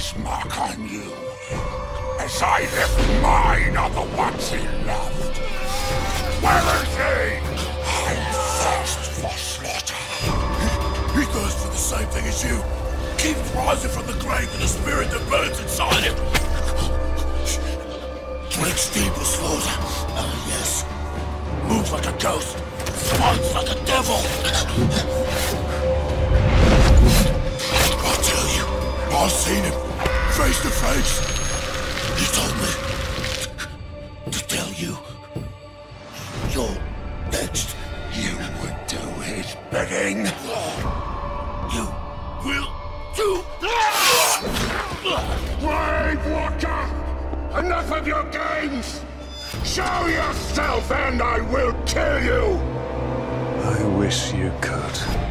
his mark on you, as I left mine on the ones he loved. Where is he? I thirst for slaughter. He thirsts for the same thing as you. Keeps rising from the grave with the spirit that burns inside him. Drinks deep with slaughter. Yes. Moves like a ghost. Smiles like a devil. I'll tell you, I've seen him face to face. He told me to tell you you're next. You would do his bidding. You will do. Gravewalker! Enough of your games! Show yourself and I will kill you! I wish you could.